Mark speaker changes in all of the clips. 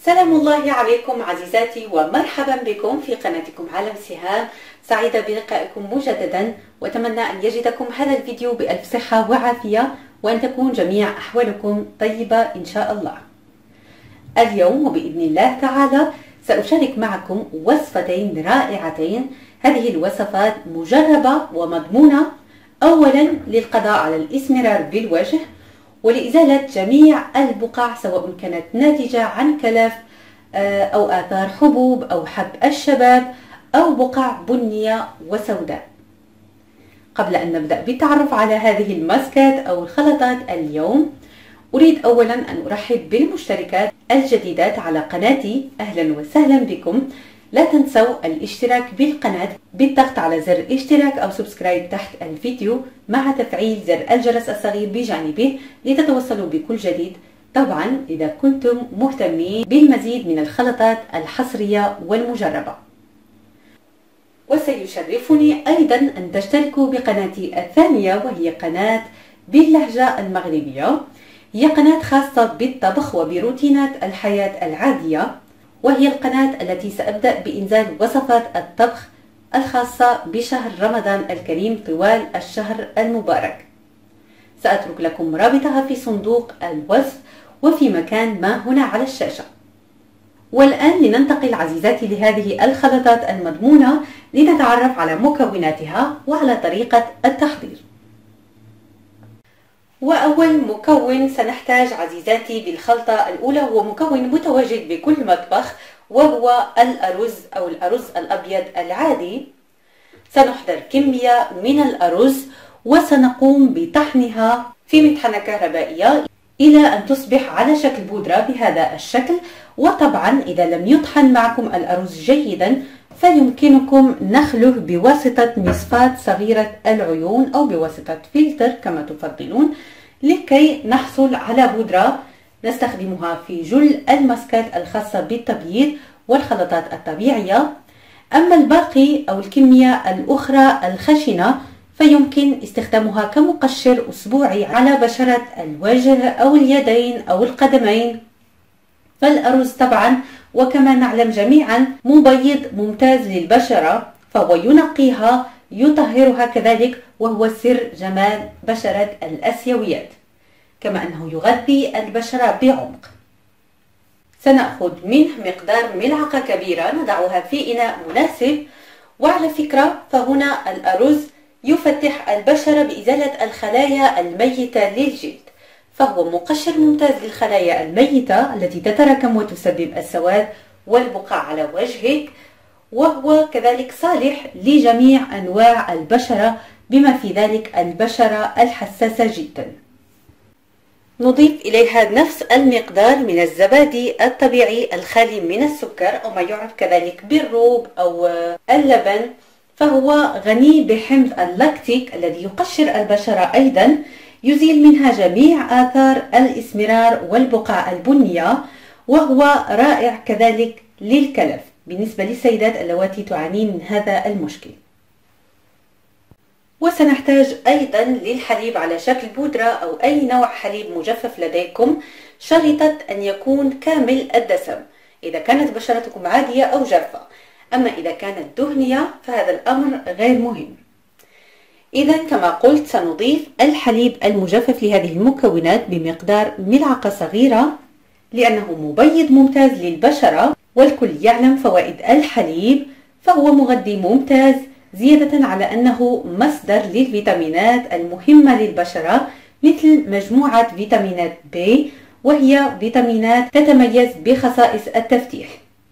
Speaker 1: سلام الله عليكم عزيزاتي، ومرحبا بكم في قناتكم عالم سهام. سعيدة بلقائكم مجددا، وأتمنى أن يجدكم هذا الفيديو بألف صحة وعافية، وأن تكون جميع أحوالكم طيبة إن شاء الله. اليوم وبإذن الله تعالى سأشارك معكم وصفتين رائعتين. هذه الوصفات مجربة ومضمونة، أولا للقضاء على الإسمرار بالوجه ولإزالة جميع البقع، سواء كانت ناتجة عن كلف أو آثار حبوب أو حب الشباب أو بقع بنية وسوداء. قبل أن نبدأ بالتعرف على هذه الماسكات أو الخلطات اليوم، أريد أولا أن أرحب بالمشتركات الجديدات على قناتي. أهلا وسهلا بكم. لا تنسوا الاشتراك بالقناة بالضغط على زر اشتراك أو سبسكرايب تحت الفيديو، مع تفعيل زر الجرس الصغير بجانبه لتتوصلوا بكل جديد، طبعا إذا كنتم مهتمين بالمزيد من الخلطات الحصرية والمجربة. وسيشرفني أيضا أن تشتركوا بقناتي الثانية، وهي قناة باللهجة المغربية. هي قناة خاصة بالطبخ وبروتينات الحياة العادية، وهي القناة التي سأبدأ بإنزال وصفات الطبخ الخاصة بشهر رمضان الكريم طوال الشهر المبارك. سأترك لكم رابطها في صندوق الوصف وفي مكان ما هنا على الشاشة. والآن لننتقل عزيزاتي لهذه الخلطات المضمونة لنتعرف على مكوناتها وعلى طريقة التحضير. وأول مكون سنحتاج عزيزاتي بالخلطة الأولى هو مكون متواجد بكل مطبخ، وهو الأرز أو الأرز الأبيض العادي. سنحضر كمية من الأرز وسنقوم بطحنها في مطحنة كهربائية إلى أن تصبح على شكل بودرة بهذا الشكل. وطبعا إذا لم يطحن معكم الأرز جيدا فيمكنكم نخله بواسطة مصفاة صغيرة العيون أو بواسطة فلتر كما تفضلون، لكي نحصل على بودرة نستخدمها في جل الماسكات الخاصة بالتبييض والخلطات الطبيعية. أما الباقي أو الكمية الأخرى الخشنة فيمكن استخدامها كمقشر أسبوعي على بشرة الوجه أو اليدين أو القدمين. فالأرز طبعا وكما نعلم جميعا مبيض ممتاز للبشرة، فهو ينقيها يطهرها كذلك، وهو سر جمال بشرة الآسيويات، كما أنه يغذي البشرة بعمق. سنأخذ منه مقدار ملعقة كبيرة نضعها في إناء مناسب. وعلى فكرة فهنا الأرز يفتح البشرة بإزالة الخلايا الميتة للجلد، فهو مقشر ممتاز للخلايا الميتة التي تتراكم وتسبب السواد والبقع على وجهك، وهو كذلك صالح لجميع أنواع البشرة بما في ذلك البشرة الحساسة جدا. نضيف إليها نفس المقدار من الزبادي الطبيعي الخالي من السكر، أو ما يعرف كذلك بالروب أو اللبن، فهو غني بحمض اللاكتيك الذي يقشر البشرة أيضا، يزيل منها جميع آثار الإسمرار والبقع البنية، وهو رائع كذلك للكلف بالنسبة للسيدات اللواتي تعانين من هذا المشكل. وسنحتاج أيضا للحليب على شكل بودرة أو أي نوع حليب مجفف لديكم، شريطة أن يكون كامل الدسم إذا كانت بشرتكم عادية أو جافة. أما إذا كانت دهنية فهذا الأمر غير مهم. إذا كما قلت سنضيف الحليب المجفف لهذه المكونات بمقدار ملعقة صغيرة، لأنه مبيض ممتاز للبشرة، والكل يعلم فوائد الحليب، فهو مغذي ممتاز، زيادة على أنه مصدر للفيتامينات المهمة للبشرة، مثل مجموعة فيتامينات B، وهي فيتامينات تتميز بخصائص التفتيح.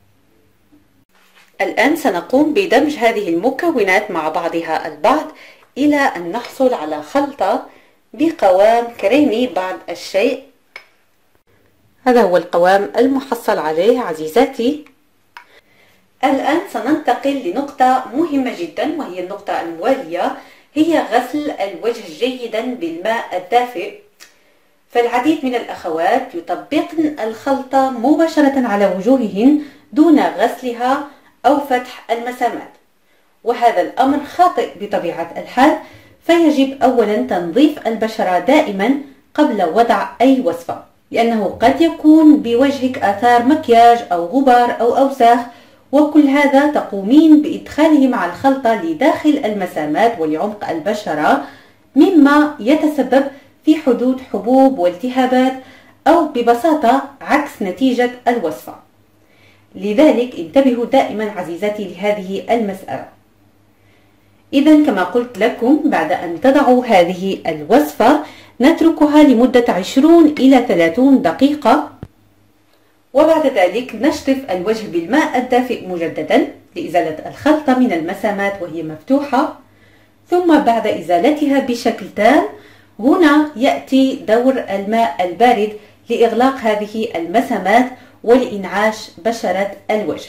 Speaker 1: الآن سنقوم بدمج هذه المكونات مع بعضها البعض إلى أن نحصل على خلطة بقوام كريمي بعض الشيء. هذا هو القوام المحصل عليه عزيزاتي. الآن سننتقل لنقطة مهمة جدا، وهي النقطة الموالية، هي غسل الوجه جيدا بالماء الدافئ. فالعديد من الأخوات يطبقن الخلطة مباشرة على وجوههن دون غسلها أو فتح المسامات، وهذا الأمر خاطئ بطبيعة الحال. فيجب أولا تنظيف البشرة دائما قبل وضع أي وصفة. لأنه قد يكون بوجهك آثار مكياج أو غبار أو أوساخ، وكل هذا تقومين بإدخاله مع الخلطة لداخل المسامات ولعمق البشرة، مما يتسبب في حدوث حبوب والتهابات أو ببساطة عكس نتيجة الوصفة. لذلك انتبهوا دائما عزيزاتي لهذه المسألة. إذا كما قلت لكم، بعد أن تضعوا هذه الوصفة نتركها لمدة 20 إلى 30 دقيقة، وبعد ذلك نشطف الوجه بالماء الدافئ مجددا لإزالة الخلطة من المسامات وهي مفتوحة، ثم بعد إزالتها بشكل تام هنا يأتي دور الماء البارد لإغلاق هذه المسامات ولإنعاش بشرة الوجه.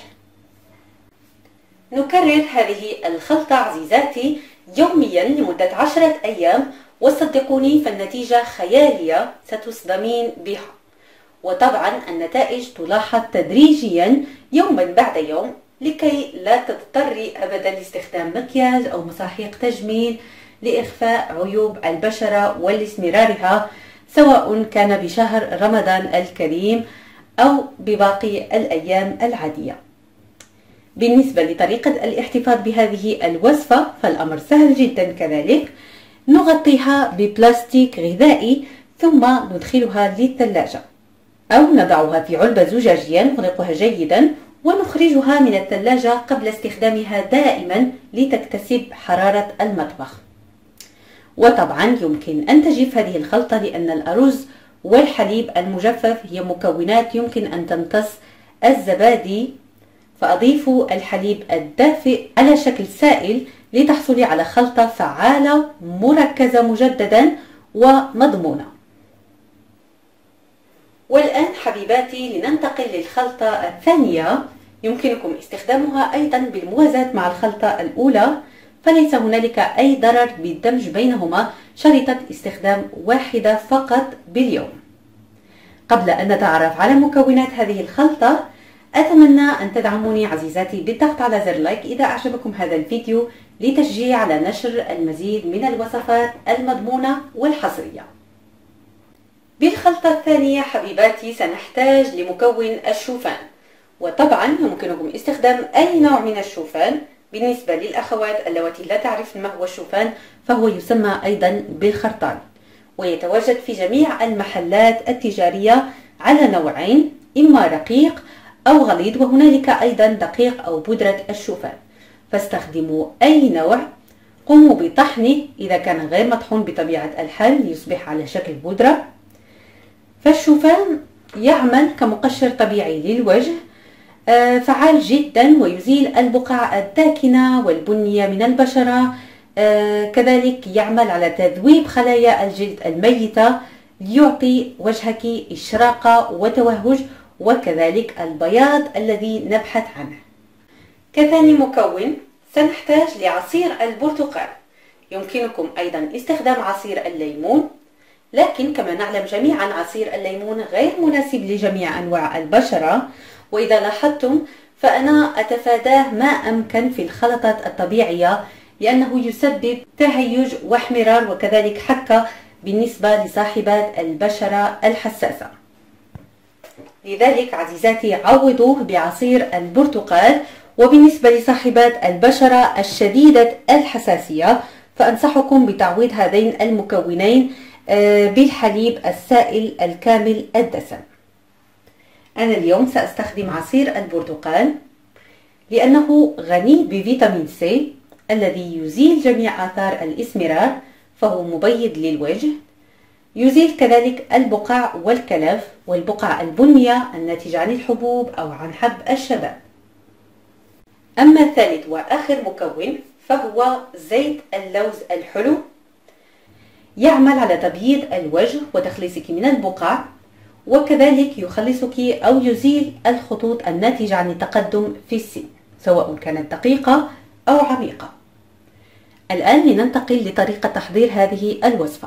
Speaker 1: نكرر هذه الخلطة عزيزاتي يوميا لمدة 10 أيام، وصدقوني فالنتيجة خيالية ستصدمين بها. وطبعا النتائج تلاحظ تدريجيا يوما بعد يوم، لكي لا تضطري أبدا لاستخدام مكياج أو مساحيق تجميل لإخفاء عيوب البشرة ولاسمرارها، سواء كان بشهر رمضان الكريم أو بباقي الأيام العادية. بالنسبة لطريقة الاحتفاظ بهذه الوصفة فالأمر سهل جدا كذلك. نغطيها ببلاستيك غذائي ثم ندخلها للثلاجة، أو نضعها في علبة زجاجية نغلقها جيدا ونخرجها من الثلاجة قبل استخدامها دائما لتكتسب حرارة المطبخ. وطبعا يمكن أن تجف هذه الخلطة لأن الأرز والحليب المجفف هي مكونات يمكن أن تمتص الزبادي، فأضيفوا الحليب الدافئ على شكل سائل لتحصلي على خلطة فعالة مركزة مجددا ومضمونة. والآن حبيباتي لننتقل للخلطة الثانية، يمكنكم استخدامها أيضا بالموازاة مع الخلطة الأولى، فليس هنالك أي ضرر بالدمج بينهما، شريطة استخدام واحدة فقط باليوم. قبل أن نتعرف على مكونات هذه الخلطة أتمنى أن تدعموني عزيزاتي بالضغط على زر لايك إذا أعجبكم هذا الفيديو، لتشجيع على نشر المزيد من الوصفات المضمونة والحصرية. بالخلطة الثانية حبيباتي سنحتاج لمكون الشوفان، وطبعا يمكنكم استخدام أي نوع من الشوفان. بالنسبة للأخوات اللواتي لا تعرفن ما هو الشوفان فهو يسمى أيضا بالخرطان، ويتواجد في جميع المحلات التجارية على نوعين، إما رقيق أو غليظ، وهنالك أيضا دقيق أو بودرة الشوفان، فاستخدموا أي نوع. قوموا بطحنه إذا كان غير مطحون بطبيعة الحال ليصبح على شكل بودرة. فالشوفان يعمل كمقشر طبيعي للوجه، فعال جدا ويزيل البقع الداكنة والبنية من البشرة، كذلك يعمل على تذويب خلايا الجلد الميتة ليعطي وجهك إشراقة وتوهج، وكذلك البياض الذي نبحث عنه. كثاني مكون سنحتاج لعصير البرتقال. يمكنكم أيضا استخدام عصير الليمون، لكن كما نعلم جميعا عصير الليمون غير مناسب لجميع أنواع البشرة، وإذا لاحظتم فأنا أتفاداه ما أمكن في الخلطات الطبيعية، لأنه يسبب تهيج واحمرار وكذلك حكة بالنسبة لصاحبات البشرة الحساسة. لذلك عزيزاتي عوضوه بعصير البرتقال. وبالنسبة لصاحبات البشرة الشديدة الحساسية فأنصحكم بتعويض هذين المكونين بالحليب السائل الكامل الدسم. أنا اليوم سأستخدم عصير البرتقال لأنه غني بفيتامين سي الذي يزيل جميع آثار الإسمرار، فهو مبيض للوجه، يزيل كذلك البقع والكلف والبقع البنية الناتجة عن الحبوب أو عن حب الشباب. أما الثالث وآخر مكون فهو زيت اللوز الحلو، يعمل على تبييض الوجه وتخليصك من البقع، وكذلك يخلصك أو يزيل الخطوط الناتجة عن التقدم في السن سواء كانت دقيقة أو عميقة. الآن لننتقل لطريقة تحضير هذه الوصفة.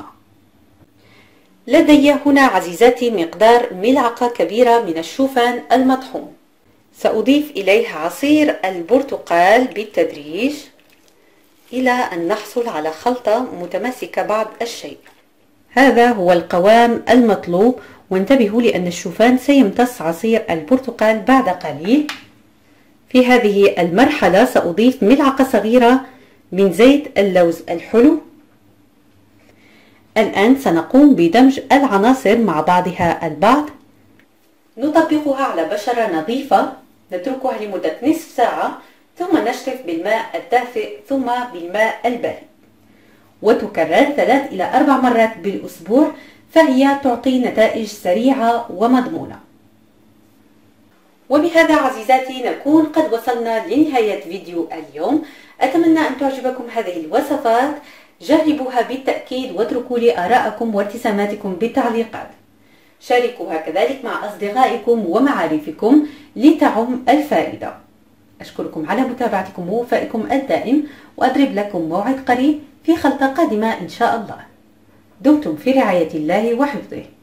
Speaker 1: لدي هنا عزيزاتي مقدار ملعقة كبيرة من الشوفان المطحون، سأضيف إليه عصير البرتقال بالتدريج إلى أن نحصل على خلطة متماسكة بعض الشيء. هذا هو القوام المطلوب، وانتبهوا لأن الشوفان سيمتص عصير البرتقال بعد قليل. في هذه المرحلة سأضيف ملعقة صغيرة من زيت اللوز الحلو. الآن سنقوم بدمج العناصر مع بعضها البعض. نطبقها على بشرة نظيفة، نتركها لمدة نصف ساعة ثم نشطف بالماء الدافئ ثم بالماء البارد، وتكرر 3 إلى 4 مرات بالأسبوع، فهي تعطي نتائج سريعة ومضمونة. وبهذا عزيزاتي نكون قد وصلنا لنهاية فيديو اليوم. أتمنى أن تعجبكم هذه الوصفات، جربوها بالتأكيد واتركوا لي آراءكم وابتساماتكم بالتعليقات. شاركوها كذلك مع أصدقائكم ومعارفكم لتعم الفائدة. أشكركم على متابعتكم ووفائكم الدائم، وأضرب لكم موعد قريب في خلطة قادمة إن شاء الله. دمتم في رعاية الله وحفظه.